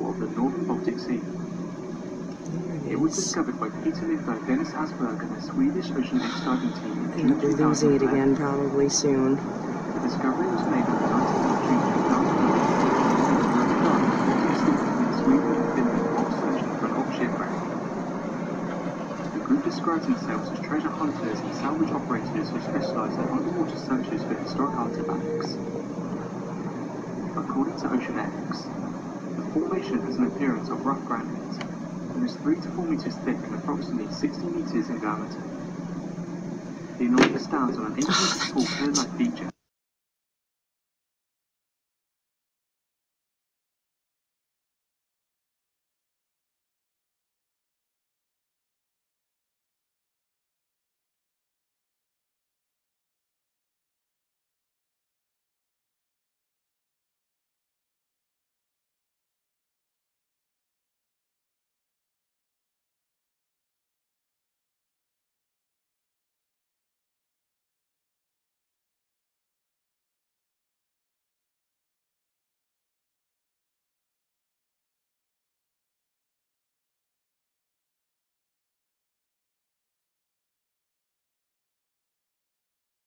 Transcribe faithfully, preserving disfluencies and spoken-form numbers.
shore of the northern Baltic Sea. It was discovered by Peter Lindberg, Dennis Asberg, and the Swedish Ocean X diving team in June We're losing it again probably soon. The discovery was made on the nineteenth of June two thousand eleven. The Sweden and Finland while searching for an old shipwreck. The group describes themselves as treasure hunters and salvage operators who specialise in underwater searches for historic artifacts. According to Ocean X, the formation has an appearance of rough granite and is three to four metres thick and approximately sixty metres in diameter. The anomaly stands on an eight metre tall cone-like feature